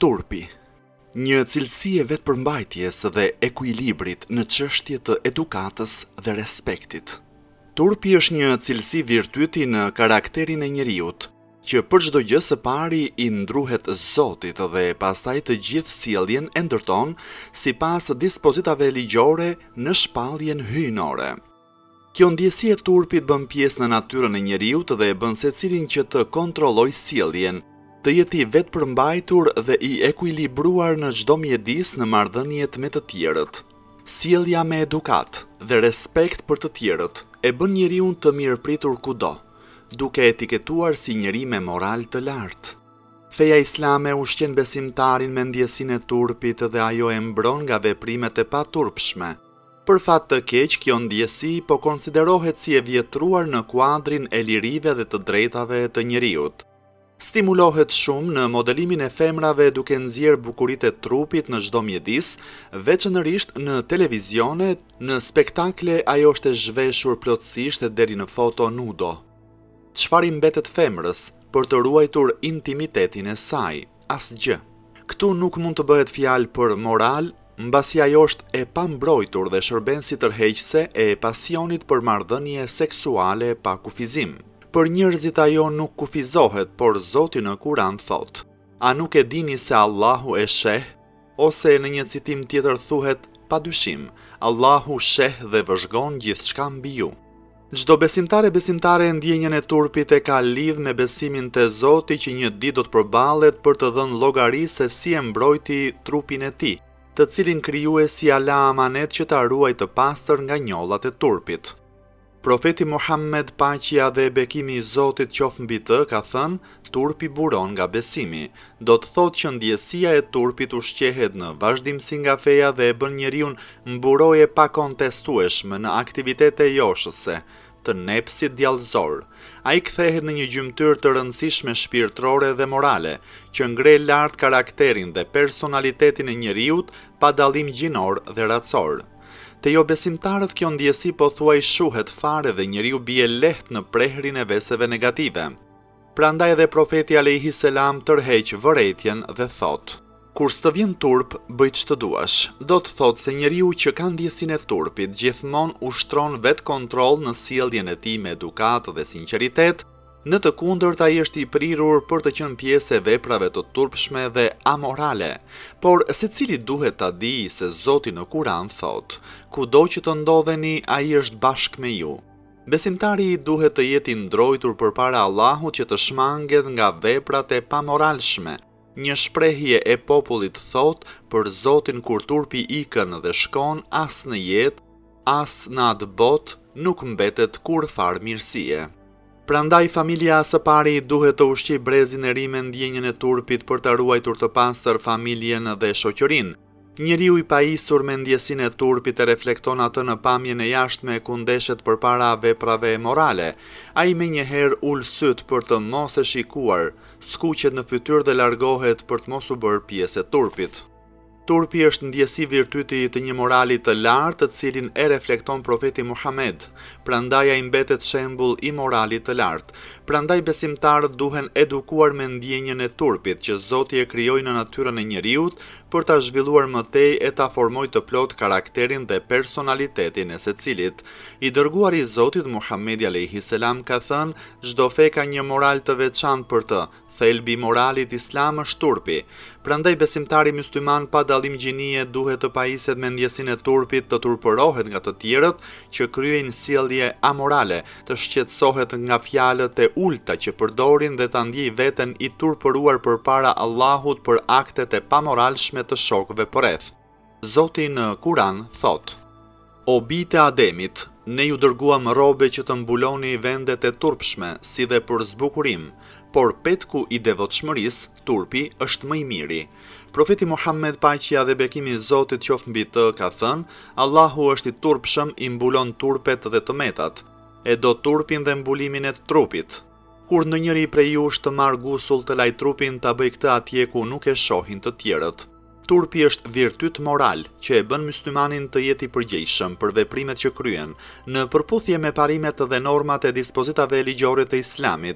Turpi. Një cilësi e vetëpërmbajtjes dhe ekuilibrit në çështje të edukatës dhe respektit. Turpi është një cilësi virtyti në karakterin e njeriut, që për çdo gjë së pari i ndruhet Zotit dhe pastaj të gjithë sjelljen e ndërton sipas dispozitave ligjore në shpalljen hyjnore. Kjo ndjesi e turpit bën pjesë në natyrën e njeriut dhe bën secilin që të kontrollojë sjelljen, të jetë i vetëpërmbajtur dhe i ekuilibruar në çdo mjedis në marrëdhëniet me të tjerët. Sjellja me edukat dhe respekt për të tjerët e bën njeriun të mirëpritur kudo, duke etiketuar si njeri me moral të lartë. Feja islame ushqen besimtarin me ndjesinë e turpit dhe ajo e mbron nga veprimet e paturpshme. Për fat të keq, kjo ndjesi po konsiderohet si e vjetruar në kuadrin e lirive dhe të drejtave të njeriut. Stimulohet shumë në modelimin e femrave duke nxjerrë bukuritë e trupit në çdo mjedis, veçanërisht në televizione, në spektakle ajo është e zhveshur plotësisht deri në foto nudo. Çfarë i mbetet femrës për të ruajtur intimitetin e saj? Asgjë. Këtu nuk mund të bëhet fjalë për moral, mbasi ajo është e pambrojtur dhe shërben si tërheqëse e pasionit për marrëdhënie seksuale pa kufizim. Për njerëzit ajo nuk kufizohet, por Zoti në Kur'an thot: "A nuk e dini se Allahu e sheh?" Ose në një citim tjetër thuhet: "Padyshim, Allahu sheh dhe vëzhgon gjithçka mbi ju." Çdo besimtare ndjenjën e turpit e ka lidh me besimin te Zoti që një ditë do të përballet për të dhënë llogari se si e mbrojti trupin e tij, të cilin krijuesi ala amanet që ta ruajë të pastër nga njollat e turpit. Profeti Muhammed, paqja dhe bekimi i Zotit qoftë mbi të, ka thënë: "Turpi buron nga besimi." Do të thotë që ndjesia e turpit ushqehet në vazhdimsi nga feja dhe e bën njeriun mburoje pa kontestueshme në aktivitete joshëse, të nepsit djallëzor. Ai kthehet në një gjymtyr të rëndësishme shpirtërore dhe morale, që ngre lart karakterin dhe personalitetin e njeriut pa dallim gjinor dhe racor. Te jo besimtarët kjo ndjesi pothuaj shuhet fare dhe njeriu bie lehtë në prehrin e veseve negative. Prandaj edhe profeti alayhi selam tërheq vërejtjen dhe thot: "Kur s'të vjen turp, bëj ç'të duash." Do të thotë se njeriu që ka ndjesinë e turpit gjithmonë ushtron vetë kontroll në sjelljen e tij me edukatë dhe sinqeritet. Në të kundërt ai është i prirur për të qenë pjesë e veprave të turpshme dhe amorale. Por secili duhet ta di se Zoti në Kur'an thot: "Kudo që të ndodheni, ai është bashkë me ju." Besimtari duhet të jetë i ndrojtur përpara Allahut që të shmanget nga veprat e pamoralshme. Një shprehje e popullit thot: "Për Zotin kur turpi ikën dhe shkon, as në jetë, as në atë botë nuk mbetet kur far mirësie." Prandaj familja së pari duhet të ushqej brezin e ri me ndjenjën e turpit për të ruajtur të pastër familjen dhe shoqërinë. Njeriu i pajisur me ndjesinë e turpit e reflekton atë në pamjen e jashtme ku ndeshet përpara veprave morale. Ai menjëherë ul syt për të mos e shikuar, skuqet në fytyrë dhe largohet për të mos u bërë pjesë e turpit. Turpi është ndjesi virtyti të një morali të lartë, të cilin e reflekton profeti Muhammed. Prandaj ai mbetet shembull i moralit të lartë. Prandaj besimtarët duhen edukuar me ndjenjën e turpit që Zoti e krijoi në natyrën e njeriut për ta zhvilluar më tej e ta formojë të plot karakterin dhe personalitetin e secilit. I dërguari i Zotit Muhamedi alayhi selam ka thënë: "Çdo fe ka një moral të veçantë për të. Thelbi i moralit islam është turpi." Prandaj besimtari musliman pa dallim gjinie duhet të pajiset me ndjesinë e turpit, të turpërohet nga të tjerët që kryejnë sjellje amorale, të shqetësohet nga fjalët e ulta që përdorin dhe ta ndjej veten i turpëruar përpara Allahut për aktet e pamoralshme të shokëve përreth. Zoti në Kur'an thot: "O bijtë e Ademit, ne ju dërguam robe që të mbuloni vendet e turpshme, si dhe për zbukurim, por petku i devotshmërisë, turpi, është më i miri." Profeti Muhammed, paqja dhe bekimi i Zotit qoftë mbi të, ka thënë: "Allahu është i turpshëm, i mbulon turpet dhe tëmetat, e do turpin dhe mbulimin e trupit. Kur ndonjëri prej jush të marr gusull të laj trupin, ta bëj këtë atje ku nuk e shohin të tjerët." Turpi është virtyt moral që e bën muslimanin të jetë i përgjegjshëm për veprimet që kryen, në përputhje me parimet dhe normat e dispozitave ligjore të Islamit.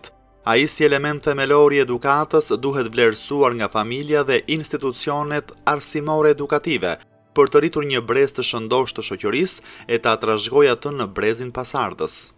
Ai si element themelor i edukatës duhet vlerësuar nga familja dhe institucionet arsimore edukative, për të rritur një brez të shëndosh të shoqërisë e ta trashëgojë atë në brezin pasardhës.